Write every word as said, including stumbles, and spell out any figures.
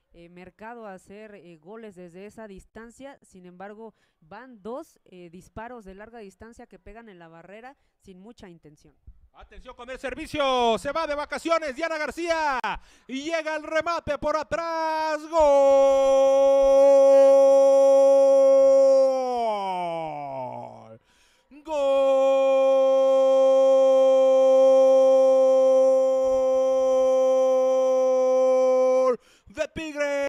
eh, Mercado a hacer eh, goles desde esa distancia. Sin embargo, van dos eh, disparos de larga distancia que pegan en la barrera sin mucha intención. Atención con el servicio, se va de vacaciones Diana García y llega el remate por atrás, gol.